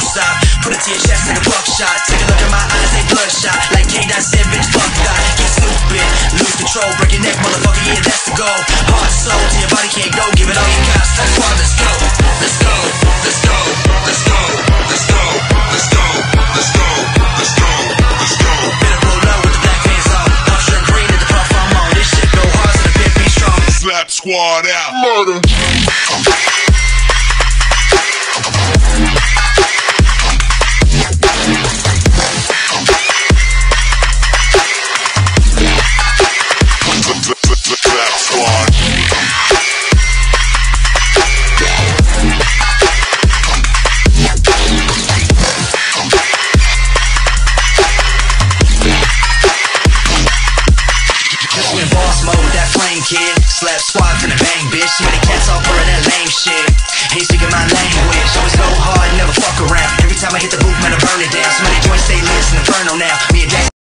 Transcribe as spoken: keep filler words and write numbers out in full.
stop. Put it to your chest like a buckshot. Take a look at my eyes, they bloodshot. Like K dot said, bitch, fuck that. Get stupid, lose control, break your neck, motherfucker, yeah, that's the goal. Heart and soul, till your body can't go, give it all you got. That's why, let's go, let's go, let's go, let's go, let's go, let's go, let's go, let's go, let's go. Better roll low with the black pants on. I'm sure green at the puff I'm on. This shit go hard, so the pimp be strong. Slap squad out. Murder. Kid, slap squad from the bang, bitch. Too many cats all pulling that lame shit. Ain't speaking my language. Always go hard, never fuck around. Every time I hit the booth, man, I burn it down. Somebody join